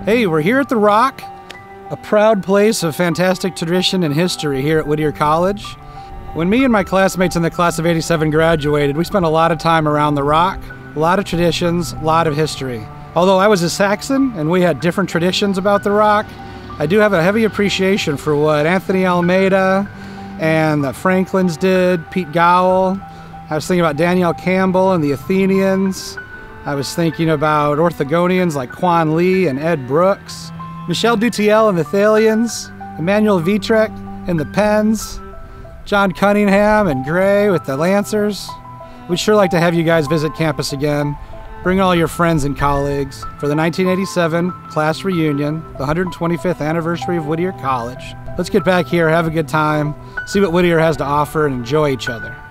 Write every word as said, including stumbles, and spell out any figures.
Hey, we're here at the Rock, a proud place of fantastic tradition and history here at Whittier College. When me and my classmates in the class of eighty-seven graduated, we spent a lot of time around the Rock, a lot of traditions, a lot of history. Although I was a Saxon and we had different traditions about the Rock, I do have a heavy appreciation for what Anthony Almeida and the Franklins did, Pete Gowell. I was thinking about Danielle Campbell and the Athenians. I was thinking about Orthogonians like Quan Lee and Ed Brooks, Michel Dutiel and the Thalians, Emmanuel Vitrek and the Penns, John Cunningham and Gray with the Lancers. We'd sure like to have you guys visit campus again. Bring all your friends and colleagues for the nineteen eighty-seven class reunion, the one hundred twenty-fifth anniversary of Whittier College. Let's get back here, have a good time, see what Whittier has to offer, and enjoy each other.